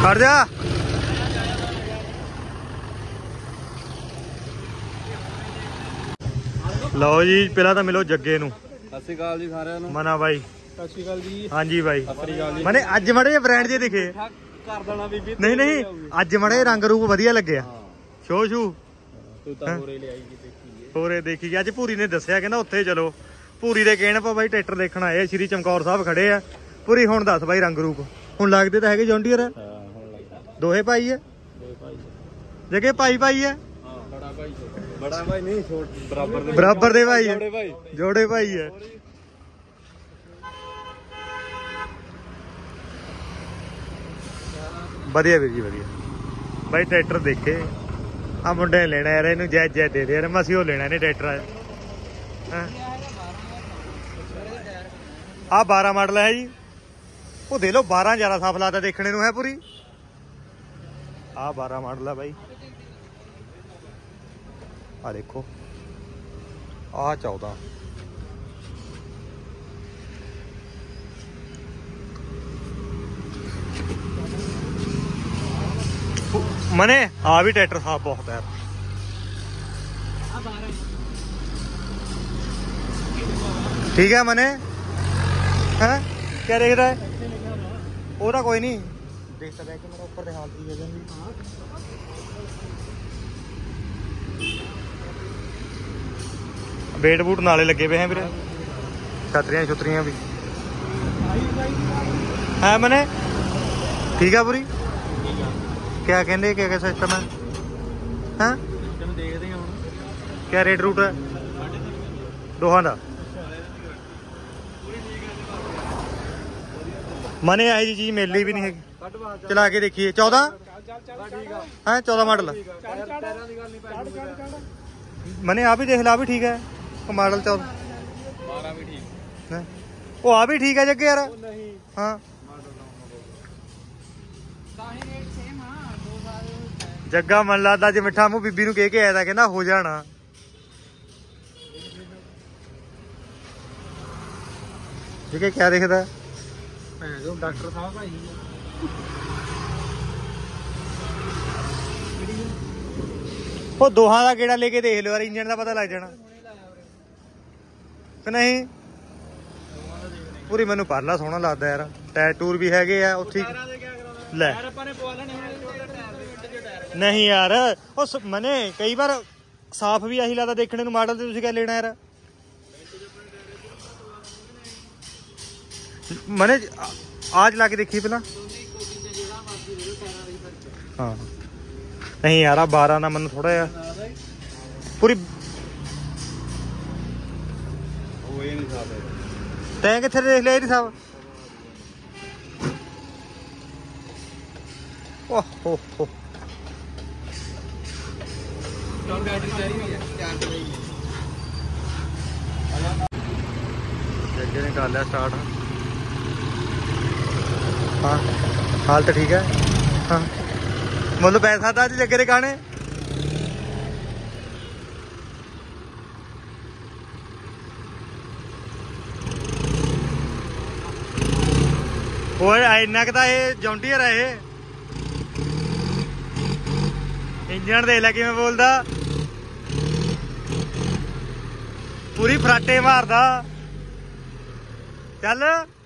खड़ जा। लो जी पहला तो मिलो जग्गे नूं। सत श्री अकाल जी सारिਆਂ ਨੂੰ। मना भाई सत श्री अकाल जी। हाँ जी भाई सत श्री अकाल जी। मैंने अज मड़े ब्रांड जे दिखे कर देना बीबी। नहीं नहीं अज मड़े रंग रूप वधिया लगे शो शू तू ਤਾਂ ਹੋਰੇ ਲੈ ਆਈ ਜੀ ਦੇਖੀਏ। ਹੋਰੇ ਦੇਖੀ ਗਿਆ। ਅੱਜ ਭੂਰੀ ਨੇ ਦੱਸਿਆ ਕਹਿੰਦਾ ਉੱਥੇ ਚਲੋ। ਭੂਰੀ ਦੇ ਕਹਿਣ ਪਾ ਬਾਈ ਟਰੈਕਟਰ ਦੇਖਣ ਆਏ ਸ਼੍ਰੀ ਚਮਕੌਰ ਸਾਹਿਬ ਖੜੇ ਆ। ਪੂਰੀ ਹੁਣ ਦੱਸ ਬਾਈ ਰੰਗ ਰੂਪ ਹੁਣ ਲੱਗਦੇ ਤਾਂ ਹੈਗੇ ਜੌਂਡੀਅਰ ਆ। ਹਾਂ ਹੁਣ ਲੱਗਦਾ ਦੋਹੇ ਭਾਈ ਆ। ਦੋਏ ਭਾਈ ਜਗੇ ਭਾਈ ਭਾਈ ਆ। ਹਾਂ ਬੜਾ ਭਾਈ ਬੜਾ ਭਾਈ ਨਹੀਂ ਛੋਟ ਬਰਾਬਰ ਦੇ ਭਾਈ ਆ। ਜੋੜੇ ਭਾਈ ਜੋੜੇ ਭਾਈ ਆ। ਵਧੀਆ ਵੀਰ ਜੀ ਵਧੀਆ ਬਾਈ ਟਰੈਕਟਰ ਦੇਖੇ ਆ ਮੁੰਡੇ ਨੇ ਲੈਣਾ ਯਾਰ ਇਹਨੂੰ ਜੈ ਜੈ ਦੇ ਦੇ ਯਾਰ ਮਸੀਂ ਉਹ ਲੈਣਾ ਨੇ ਟਰੈਕਟਰ ਆ 12 ਮਾਡਲ ਹੈ ਜੀ ਉਹ ਦੇ ਲੋ 12 ਜ਼ਿਆਦਾ ਸਾਫ ਲੱਗਦਾ ਦੇਖਣੇ ਨੂੰ ਹੈ ਪੂਰੀ ਆ 12 ਮਾਡਲ ਹੈ ਬਾਈ ਆ ਦੇਖੋ ਆ 14 मने आ भी ट्रैक्टर साफ बहुत है ठीक है मने है क्या देख रहा है ओदा कोई नहीं देख सकता है कि मेरा ऊपर हाथ दी है बेट बूट नाले लगे हुए हैं फिर छतरियां छुतरियां भी है मने ठीक है पूरी क्या कहते क्या क्या सिस्टम है हैं ਦੇਖਦੇ ਹਾਂ ਹੁਣ क्या रेट रूट है दोहां दा मने आई जी चीज मिल ली भी नहीं है चला के देखिए 14 है 14 मॉडल मने आ भी देख ला भी ठीक है मॉडल 14 12 भी ठीक है वो आ भी ठीक है जग्गे यार हाँ जग्गा मन लगता जो मिठा मूँह बीबी नूं कह के आया था कहना हो जाना ठीक है क्या देखता डॉक्टर साहब भाई वो दोहां का गेड़ा लेके देख लो यार इंजन का पता लग जाना कि नहीं पूरी मैनू परला सोहना लगता यार टायर टूर भी है उत्थे ले नहीं यार मने कई बार साफ भी यही लगता देखने मॉडल से क्या लेना यार मने आज ला के देखी पहला हाँ नहीं यार 12 ना मन थोड़ा यार पूरी तैं किथे देख लिया नहीं साहब ओहो हो जग्गे ने कर लिया स्टार्ट हाँ हाल तो ठीक है हाँ मतलब पैसा था जी जग्गे ने गाने इन्ना क जॉन्डियर है ये इंजन देख लै किवें बोलदा पूरी फराटे मारदा चल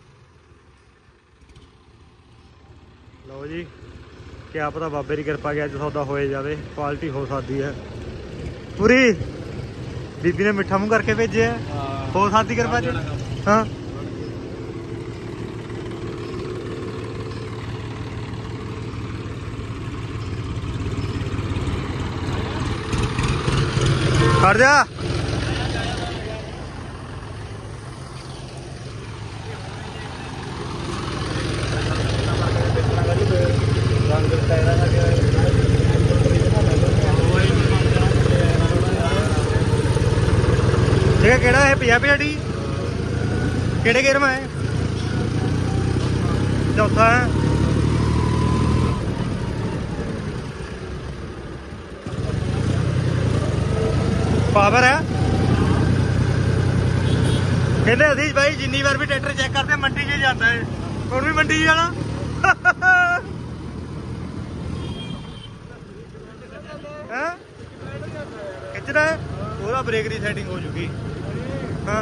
लो जी क्या पता बाबे की कृपा कि अज सौदा होए जावे क्वालिटी हो सकती है पूरी बीबी ने मिठा मूँह करके भेजे हो सकती कृपा च हाँ खड़ जा केड़ा है 50 केड़े गेयर में है चौथा है पावर है कहते अधीश भाई जिन्नी बार भी ट्रैक्टर चेक करते मंडी च जाता है और भी मंडी जाना ਹਾਂ ਖਿੱਚਣਾ ਉਹਦਾ ਬ੍ਰੇਕ ਦੀ ਸੈਟਿੰਗ ਹੋ ਜੂਗੀ ਹਾਂ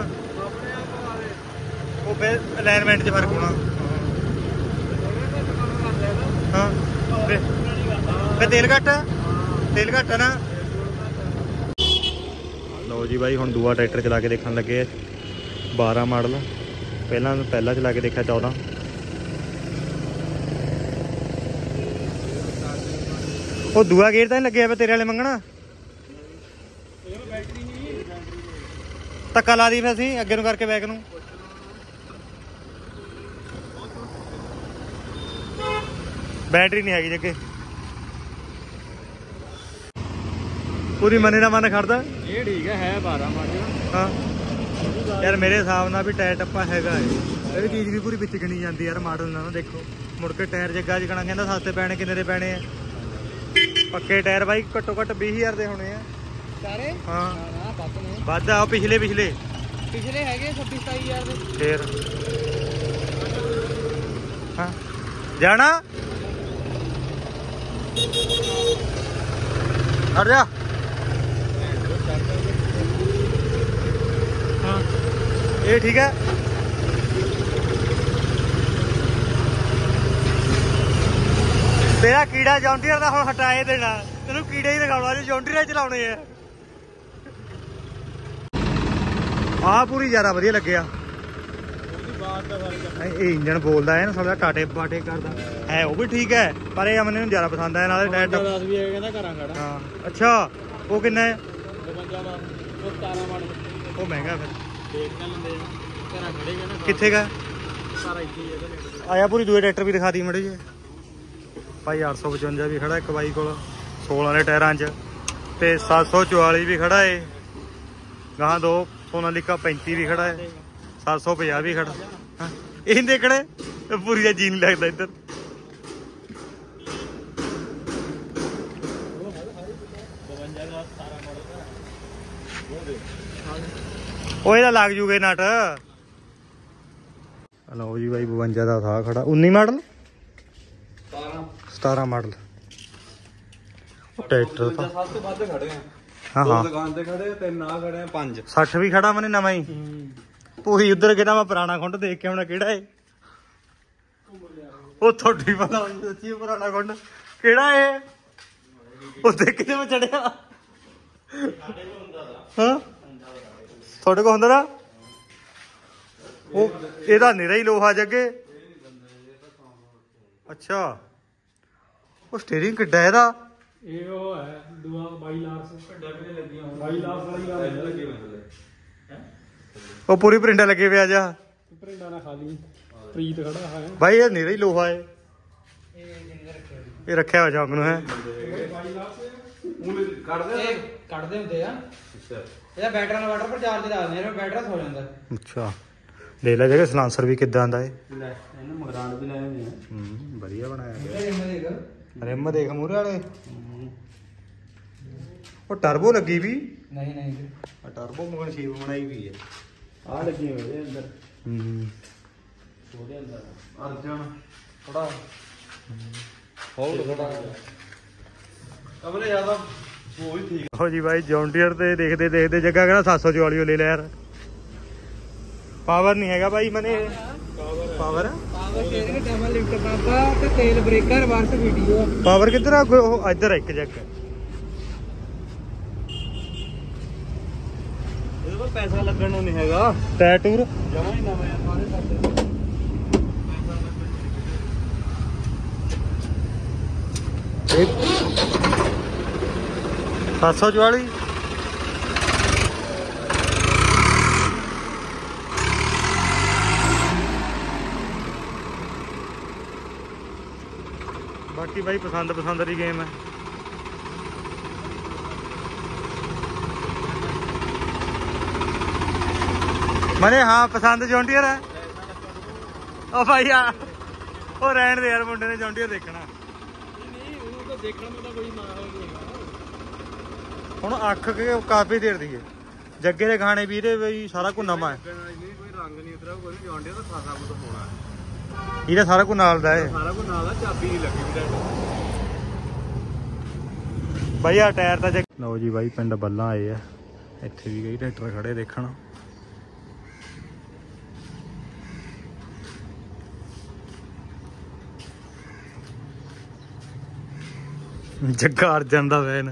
ਉਹ ਫਿਰ ਅਲਾਈਨਮੈਂਟ 'ਚ ਫਰਕ ਹੋਣਾ ਹਾਂ ਫਿਰ ਤੇਲ ਘੱਟ ਹੈ ਨਾ। ਲਓ ਜੀ ਬਾਈ ਹੁਣ ਦੂਆ ਟਰੈਕਟਰ ਚਲਾ ਕੇ ਦੇਖਣ ਲੱਗੇ ਆ 12 ਮਾਡਲ ਪਹਿਲਾਂ ਚਲਾ ਕੇ ਦੇਖਿਆ 14। ਉਹ ਦੂਆ ਗੇਅਰ ਤਾਂ ਨਹੀਂ ਲੱਗਿਆ ਪਿਆ ਤੇਰੇ ਵਾਲੇ ਮੰਗਣਾ ਧੱਕਾ ਲਾ ਦੀ ਫਿਰ ਅਸੀਂ ਅੱਗੇ ਨੂੰ ਕਰਕੇ ਬੈਕ ਨੂੰ ਬੈਟਰੀ ਨਹੀਂ ਹੈਗੀ ਜੱਗੇ ਪੂਰੀ ਮਨੇ ਦਾ ਮਨ ਖੜਦਾ ਇਹ ਠੀਕ ਹੈ 12 ਮਾਡਲ ਹਾਂ ਯਾਰ ਮੇਰੇ ਹਿਸਾਬ ਨਾਲ ਵੀ ਟਾਇਰ ਟੱਪਾ ਹੈਗਾ ਇਹ ਵੀ ਚੀਜ਼ ਵੀ ਪੂਰੀ ਵਿੱਚ ਗਿਣੀ ਜਾਂਦੀ ਯਾਰ ਮਾਡਲ ਨਾਲ ਦੇਖੋ ਮੁੜ ਕੇ ਟਾਇਰ ਜੱਗਾ ਜਿਕਣਾ ਕਹਿੰਦਾ ਸਸਤੇ ਪੈਣੇ ਕਿੰਨੇ ਦੇ ਪੈਣੇ ਆ ਪੱਕੇ ਟਾਇਰ ਬਾਈ ਘੱਟੋ ਘੱਟ 20000 ਦੇ ਹੋਣੇ ਆ ਸਾਰੇ ਹਾਂ ਵੱਧ ਨੇ ਵੱਧ ਆ ਪਿਛਲੇ ਹੈਗੇ 26-27000 ਦੇ ਫੇਰ ਹਾਂ ਜਾਣਾ ਹਟ ਜਾ ਹਾਂ ਇਹ ਠੀਕ ਹੈ ਤੇਰਾ ਕੀੜਾ ਜੌਂਡੀਅਰ ਦਾ ਹੁਣ ਹਟਾਏ ਦੇਣਾ ਤੈਨੂੰ ਕੀੜੇ ਹੀ ਦਿਖਾਉਣਾ ਜੇ ਜੌਂਡੀਅਰ ਚਲਾਉਣੇ ਆ ਆਹ ਪੂਰੀ ਜ਼ਿਆਦਾ ਵਧੀਆ ਲੱਗਿਆ ਇਹ ਇੰਜਣ ਬੋਲਦਾ ਹੈ ਨਾ ਸਾਡਾ ਟਾਟੇ ਬਾਟੇ ਕਰਦਾ ਹੈ ਉਹ ਵੀ ਠੀਕ ਹੈ ਪਰ ਇਹ ਮੈਨੂੰ ਜ਼ਿਆਦਾ ਪਸੰਦ ਆਇਆ ਨਾਲੇ ਟਾਇਰ 10 ਵੀ ਕਹਿੰਦਾ ਘਰਾਂ ਖੜਾ ਹਾਂ ਅੱਛਾ ਉਹ ਕਿੰਨਾ ਹੈ 52 ਦਾ ਉਹ 17 ਮਾਡਲ ਉਹ ਮਹਿੰਗਾ ਫਿਰ ਦੇਖ ਤਾਂ ਲੈਂਦੇ ਘਰਾਂ ਖੜੇ ਕਹਿੰਦਾ ਕਿੱਥੇ ਗਾ ਸਾਰਾ ਇੱਥੇ ਹੀ ਇਹਦੇ ਨੇੜੇ ਆਇਆ ਪੂਰੀ ਦੂਏ ਟਰੈਕਟਰ ਵੀ ਦਿਖਾ ਦੀ ਮੜੇ ਜੇ ਭਾਈ 855 ਵੀ ਖੜਾ ਇੱਕ ਬਾਈ ਕੋਲ 16 ਵਾਲੇ ਟਾਇਰਾਂ 'ਚ ਤੇ 744 ਵੀ ਖੜਾ ਏ ਗਾਹਾਂ ਦੋ ਸੋਨਾਲੀਕਾ 35 ਵੀ ਖੜਾ ਏ 750 ਵੀ ਖੜਾ ਇਹ ਦੇਖਣੇ ਪੂਰੀ ਦਾ ਜੀ ਨਹੀਂ ਲੱਗਦਾ ਇੱਧਰ ਉਹ ਇਹਦਾ ਲੱਗ ਜੂਗੇ ਨਟ ਲਓ ਜੀ ਬਾਈ 52 ਦਾ ਥਾ ਖੜਾ 19 ਮਾਡਲ 17 ਮਾਡਲ ਟਰੈਕਟਰ ਤਾਂ ਸਭ ਤੋਂ ਵੱਧ ਖੜੇ ਆ ਹਾਂ ਦੋ ਦੁਕਾਨ ਤੇ ਖੜੇ ਤਿੰਨ ਆ ਖੜੇ ਆ 5 60 ਵੀ ਖੜਾ ਮੈਨੇ ਨਵਾਂ ਹੀ ਪੂਰੀ ਉਧਰ ਕਿਹੜਾ ਮੈਂ ਪੁਰਾਣਾ ਖੁੰਡ ਦੇਖ ਕੇ ਆਉਣਾ ਕਿਹੜਾ ਏ ਉਹ ਤੁਹਾਡੀ ਪਤਾ ਸੱਚੀ ਪੁਰਾਣਾ ਖੁੰਡ ਕਿਹੜਾ ਏ ਉਹ ਦੇਖ ਕਿਤੇ ਮੈਂ ਚੜਿਆ ਹਾਂ ਤੁਹਾਡੇ ਕੋਲ ਹੁੰਦਾ ਨਾ ਉਹ ਇਹਦਾ ਨਿਰਾ ਹੀ ਲੋਹਾ ਜੱਗੇ ਅੱਛਾ ਉਹ ਸਟੀਅਰਿੰਗ ਕਿੱਡਾ ਇਹਦਾ ਇਹ ਉਹ ਹੈ ਦੂਆ 22 ਲੱਖ ਡੱਬੇ ਲੱਗੀਆਂ 22 ਲੱਖ ਵਾਲੀ ਗੱਲ ਲੱਗੀ ਹੈ ਉਹ ਪੂਰੀ ਪ੍ਰਿੰਟਾਂ ਲੱਗੇ ਪਿਆ ਜਾ ਪ੍ਰਿੰਟਾਂ ਨਾਲ ਖਾਲੀ ਪ੍ਰੀਤ ਖੜਾ ਹੈ ਭਾਈ ਇਹ ਨਿਰਾ ਹੀ ਲੋਹਾ ਏ ਇਹ ਰੱਖਿਆ ਹੋਇਆ ਜੰਗ ਨੂੰ ਹੈ ਕੱਢਦੇ ਹੁੰਦੇ ਆ ਇਹਦਾ ਬੈਟਰੀ ਨਾਲ ਵਾਟਰ ਪਰ ਚਾਰਜ ਦੱਸਦੇ ਨੇ ਬੈਟਰੀ ਹੋ ਜਾਂਦਾ ਅੱਛਾ ਦੇਖ ਲੈ ਜਗੇ ਸਲਾਂਸਰ ਵੀ ਕਿੱਦਾਂ ਦਾ ਏ ਲੈ ਇਹਨੂੰ ਮਗਰਾਂਡ ਵੀ ਲਾਏ ਹੋਏ ਆ ਵਧੀਆ ਬਣਾਇਆ ਗਿਆ ਦੇਖ ਰਿਮ ਦੇਖ ਮੂਹਰੇ ਵਾਲੇ ਉਹ ਟਰਬੋ ਲੱਗੀ ਵੀ ਨਹੀਂ ਆ ਟਰਬੋ ਮਗਨ ਸ਼ੀਪ ਬਣਾਈ ਵੀ ਹੈ ਆ ਲੱਗੀ ਹੋਈ ਇਹਦੇ ਅੰਦਰ ਉਹਦੇ ਅੰਦਰ ਅਰਜਨ ਥੋੜਾ ਹੋਰ ਥੋੜਾ ਕਮਲੇ ਜ਼ਿਆਦਾ ਉਹ ਹੀ ਠੀਕ ਹੋ ਜੀ ਬਾਈ ਜੌਂਡੀਅਰ ਤੇ ਦੇਖਦੇ ਜੱਗਾ ਕਹਿੰਦਾ 744 ਉਹ ਲੈ ਲੈ ਯਾਰ ਪਾਵਰ ਨਹੀਂ ਹੈਗਾ ਬਾਈ ਮਨੇ ਪਾਵਰ ਸਟੀਅਰਿੰਗ ਡਬਲ ਲਿਫਟ ਕਰਦਾ ਤੇ ਤੇਲ ਬ੍ਰੇਕਰ ਰਿਵਰਸ ਵੀਡੀਓ ਪਾਵਰ ਕਿੱਧਰ ਆ ਉਹ ਇੱਧਰ ਇੱਕ ਜੱਗ ਇਹਦੇ ਕੋਲ ਪੈਸਾ ਲੱਗਣ ਨੂੰ ਨਹੀਂ ਹੈਗਾ ਟਾਇਰ ਟੂਰ ਜਮਾ ਹੀ ਨਵਾਂ ਆ ਸਾਰੇ ਸਾਡੇ 744 ਬਾਕੀ ਬਾਈ ਪਸੰਦ ਦੀ ਗੇਮ ਹੈ ਮਨੇ ਹਾਂ ਪਸੰਦ ਜੌਂਡੀਅਰ ਹੈ ਉਹ ਭਾਈ ਆ ਉਹ ਰਹਿਣ ਦੇ ਯਾਰ ਮੁੰਡੇ ਨੇ ਜੌਂਡੀਅਰ ਦੇਖਣਾ ਨਹੀਂ ਉਹਨੂੰ ਤਾਂ ਦੇਖਣ ਨੂੰ ਤਾਂ ਕੋਈ ਨਾ ਨਹੀਂ ਹੈਗਾ ਹੁਣ ਅੱਖ ਕੇ ਕਾਫੀ ਦੇਰ ਦੀ ਹੈ ਜੱਗੇ ਦੇ ਗਾਣੇ ਵੀ ਇਹਦੇ ਬਈ ਸਾਰਾ ਕੁਝ ਨਵਾਂ ਹੈ ਕੋਈ ਰੰਗ ਨਹੀਂ ਉਤਰਿਆ ਕੋਈ ਜੌਂਡੀਅਰ ਦਾ ਖਾਸਾ ਕੁਝ ਹੋਣਾ ਇਹਦਾ ਸਾਰਾ ਕੁਝ ਨਾਲ ਦਾ ਹੈ ਸਾਰਾ ਕੁਝ ਨਾਲ ਆ ਚਾਬੀ ਨਹੀਂ ਲੱਗੀ ਵੀ ਬਾਈ ਆ ਟਾਇਰ ਤਾਂ ਲਓ ਜੀ ਬਾਈ ਪਿੰਡ ਬੱਲਾਂ ਆਏ ਆ, ਇੱਥੇ ਵੀ ਕਈ ਟਰੈਕਟਰ ਖੜੇ ਦੇਖਣ। ਜੱਗਾ ਅਰਜਨ ਦਾ ਵੈਨ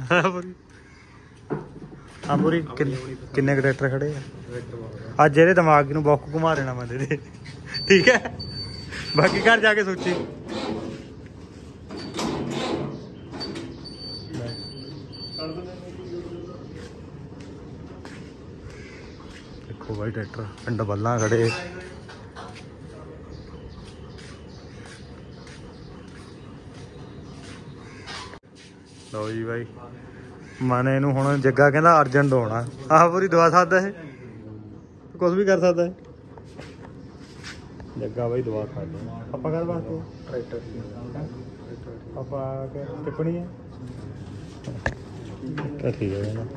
ਆ ਪੂਰੀ। ਕਿੰਨੇ ਕੁ ਟਰੈਕਟਰ ਖੜੇ ਆ ਅੱਜ? ਇਹਦੇ ਦਿਮਾਗ ਨੂੰ ਬੌਕ ਘੁਮਾ ਦੇਣਾ ਬੰਦੇ ਦੇ, ਠੀਕ ਹੈ। ਬਾਕੀ ਘਰ ਜਾ ਕੇ ਸੋਚੀ। ਦੇਖੋ ਬਾਈ ਟਰੈਕਟਰ ਪਿੰਡ ਬੱਲਾਂ ਖੜੇ। ਲਓ ਜੀ ਬਾਈ ਮਨੇ ਨੂੰ ਹੁਣ ਜੱਗਾ ਕਹਿੰਦਾ ਅਰਜੈਂਟ ਹੋਣਾ। ਆਹ ਪੂਰੀ ਦਵਾ ਸਕਦਾ ਇਹ, ਕੁਛ ਵੀ ਕਰ ਸਕਦਾ ਹੈ ਜੱਗਾ ਬਾਈ, ਦਵਾ ਸਕਦਾ। ਆਪਾਂ ਕਰ ਵਾਸਤੇ ਟਰੈਕਟਰ ਆਪਾਂ ਟਿੱਪਣੀ ਹੈ ਤਾਂ ਠੀਕ ਹੈ ਨਾ।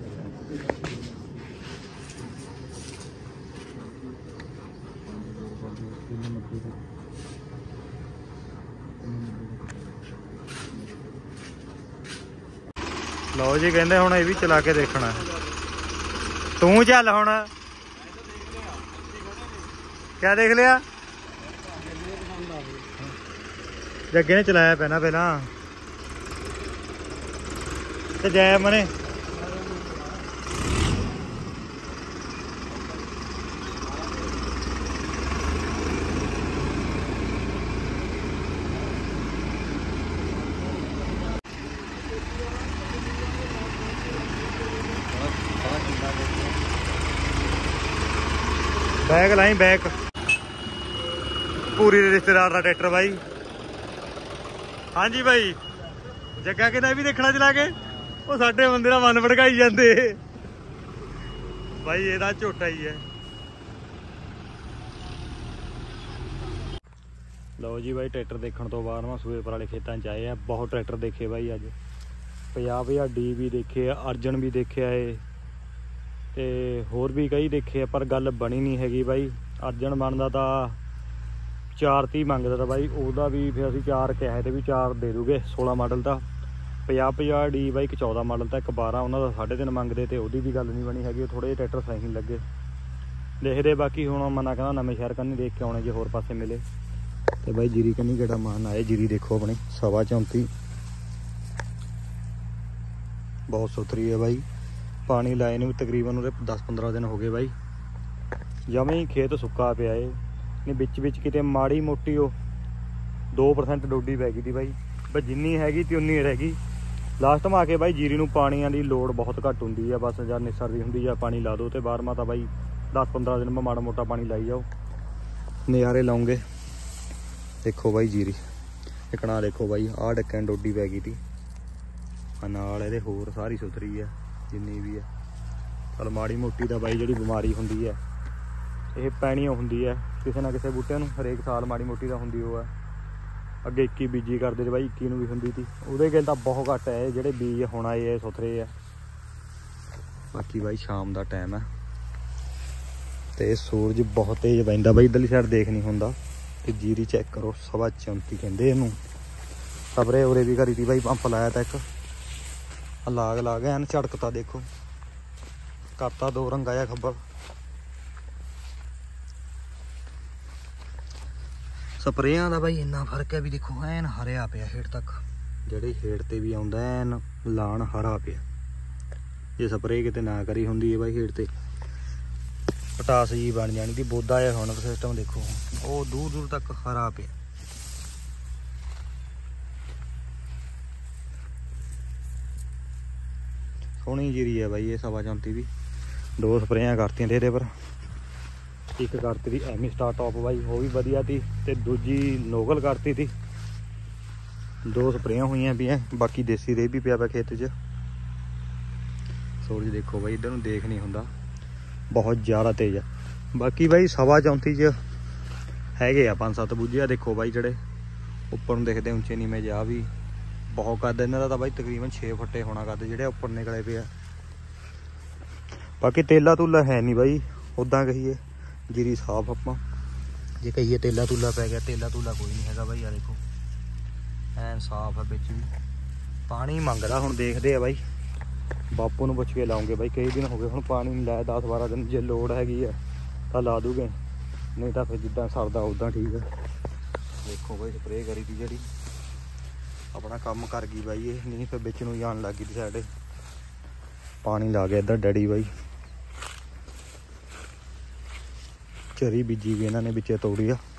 ਲਓ ਜੀ ਕਹਿੰਦੇ ਹੁਣ ਇਹ ਵੀ ਚਲਾ ਕੇ ਦੇਖਣਾ। ਤੂੰ ਚੱਲ ਹੁਣ। ਕਿਆ ਦੇਖ ਲਿਆ? ਜੱਗੇ ਨੇ ਚਲਾਇਆ ਪੈਣਾ ਪਹਿਲਾਂ ਤੇ ਜੈ ਮਨੇ। बैग लाई बैग पूरी रिश्तेदार का ट्रैक्टर भाई। हाँ जी भाई जग्गा कहना भी देखना चला के वो साडे बंदे का मन भड़काई जाते भाई, ये झोटा ही है। लो जी भाई ट्रैक्टर देखने तो बाद मैं सूए पर वाले खेतों च आए हैं। बहुत ट्रैक्टर देखे भाई अज 50,000 डी भी देखे, अर्जन भी देखे है ते होर भी कई देखे, पर गल बनी नहीं हैगी भाई। अर्जन बनता तो 430 मंगता था भाई, वह भी फिर असीं 4 कहे थे भी 4 दे दूगे। 16 मॉडल था 50,000 डी भाई, एक 14 मॉडल था, एक 12 उन्होंने 3.5 मंगते थे, वही भी गल नहीं बनी हैगी। थोड़े जे ट्रैक्टर सही लगे देखते, बाकी हुण मना कहना नवें शहर कन्नी देख के आने जे होर पासे मिले तो भाई जीरी कन्नी गेड़ा मान आए। जीरी देखो अपनी 34.5 बहुत सुथरी है भाई। पानी लाए ने भी तकरीबन उरे 10-15 दिन हो गए भाई, जमें ही खेत सुक्का पिया है। नहीं बिच बिच किते माड़ी मोटी हो 2% डोडी पै गई थी भाई, पर जिन्नी हैगी ती उन्नी रह गई। लास्ट में आके भाई जीरी नूं पानियां दी लोड़ बहुत घट हुंदी है, बस जद निसरदी हुंदी है पानी ला दो, तो 12वां तो भाई 10-15 दिन में माड़ा मोटा पानी लाई जाओ, नज़ारे लाओगे। देखो भाई जीरी इकना देखो भाई, आ डक्कन डोडी पै गई थी नाल इहदे, होर सारी सुथरी है जिन्नी भी है। चल माड़ी मोटी तो भाई जी बीमारी होंगी है ये पैनी होंगी है किसी ना किसी बूटे नूं, हरेक साल माड़ी मोटी तो होंगी वो है। अगे 21 बीजी करते थे भाई, 21 नूं भी होंगी थी, वो गल तो बहुत घट है जोड़े बीज होना ये सुथरे है। बाकी भाई शाम का टाइम है तो सूरज बहुत तेज पैंदा भाई, इधरली साइड देख नहीं होंदा। तो जीरी चेक करो 34.34 कहते इनू। सपरे उरे भी करी थी भाई, पंप लाया था एक लाग ला गया झड़कता, देखो करता 2 रंगा या खब्बल। स्प्रेयां दा भाई इन्ना फर्क है भी, देखो एन हरिया पिया हेठ तक, जेड़े हेठ ते भी आउंदा एन लाण हरा पिया। जे स्प्रे किते ना करी हुंदी है भाई हेठ ते पटास जी बन जानी थी, बोदा या होना सिस्टम देखो वो दूर दूर तक हरा पिया। सोहनी जीरी है भाई ये 34.34 भी। 2 स्प्रेयां करतियां थे पर, एक करती थी एमी स्टार टॉप भाई, वो भी वधिया थी, ते दूजी नोगल करती थी। 2 स्प्रेयां हुई भी हैं, बाकी देसी रेह भी पिया खेत च। सूरज देखो भाई इधर देख नहीं होंदा, बहुत ज़्यादा तेज है। बाकी भाई 34.34 है 5-7 बूझे देखो भाई, जड़े उपर दिखते उच्चे नीवें जा भी बहुत कद इन्हों का भाई, तकरीबन 6 फुटे होना कद जोड़े उपर निकले पे। बाकी तेला तूला है नहीं भाई, उदा कहिए जीरी साफ आप जे कहिए तेला तूला पै गया, तेला तूला कोई नहीं है भाई। आ देखो एन साफ है, बिच भी पानी मंगदा, हुण देखते हैं भाई ਬਾਪੂ ਨੂੰ ਪੁੱਛ ਕੇ ਲਾਉਂਗੇ ਬਾਈ। ਕਈ ਦਿਨ ਹੋ ਗਏ ਹੁਣ ਪਾਣੀ ਨਹੀਂ ਲਾਇਆ, 10-12 ਦਿਨ। ਜੇ ਲੋੜ ਹੈਗੀ ਆ ਤਾਂ ਲਾ ਦੂਗੇ, ਨਹੀਂ ਤਾਂ ਫਿਰ ਜਿੱਦਾਂ ਸਰਦਾ ਉੱਦਾਂ ਠੀਕ ਹੈ। ਦੇਖੋ ਬਾਈ ਸਪਰੇਅ ਕਰੀ ਤੀ ਜਿਹੜੀ, ਆਪਣਾ ਕੰਮ ਕਰ ਗਈ ਬਾਈ ਇਹ, ਨਹੀਂ ਫਿਰ ਵਿੱਚ ਨੂੰ ਜਾਣ ਲੱਗ ਗਈ ਸਾਡੇ। ਪਾਣੀ ਲਾ ਗਿਆ ਇੱਧਰ ਡੈਡੀ ਬਾਈ, ਚਰੀ ਬੀਜੀ ਵੀ ਇਹਨਾਂ ਨੇ ਵਿੱਚੇ ਤੋੜੀ ਆ।